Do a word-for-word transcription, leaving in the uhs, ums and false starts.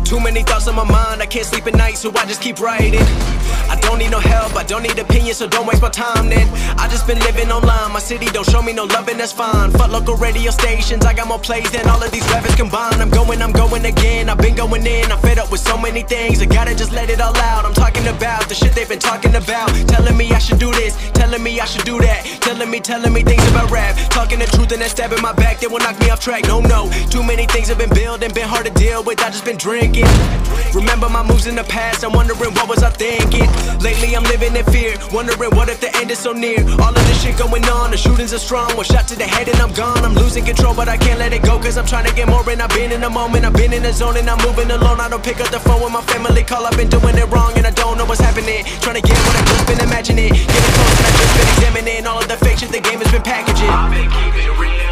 Too many thoughts on my mind, I can't sleep at night, so I just keep writing. I don't need no help, I don't need opinions, so don't waste my time then. I just been living online, my city don't show me no loving, that's fine. Fuck local radio stations, I got more plays than all of these rappers combined. I'm going, I'm going again, I've been going in, I'm fed up with so many things, I gotta just let it all out. I'm talking about the shit they've been talking about, telling me I should do this, telling me I should do that, telling me, telling me things about rap, talking the truth and then stabbing my back, they will knock me off track. No, no, too many things have been building, been hard to deal with, I just been drinking. Remember my moves in the past, I'm wondering what was I thinking. Lately I'm living in fear, wondering what if the end is so near. All of this shit going on, the shootings are strong, one shot to the head and I'm gone. I'm losing control but I can't let it go, cause I'm trying to get more and I've been in the moment, I've been in the zone and I'm moving alone. I don't pick up the phone when my family call, I've been doing it wrong and I don't know what's happening. Trying to get what I've just been imagining, getting close and I've just been examining all of the fake shit the game has been packaging. I've been keeping it real.